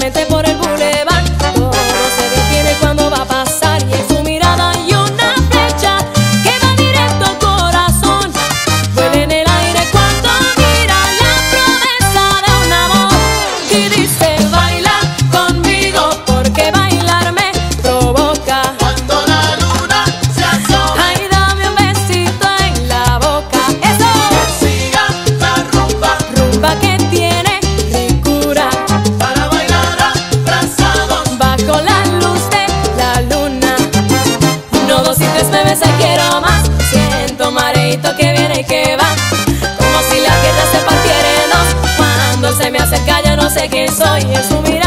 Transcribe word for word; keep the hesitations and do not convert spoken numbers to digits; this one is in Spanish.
lentamente por el bulevar. Todo se detiene cuando va a pasar y en su mirada hay una flecha que va directo al corazón. Vuela en el aire cuando mira la promesa de un amor y dice: baila conmigo porque bailar me provoca. Cuando la luna se asoma, Ay, dame un besito en la boca. Eso, que siga la rumba rumba que tiene ricura, para bailar abrazados. bajo la luz de la luna. Uno, dos y tres, me besa, quiero más. Siento mareito que viene y que va, como si la tierra se partiera en dos. Cuando se me acerca ya no sé quién soy, en su mirada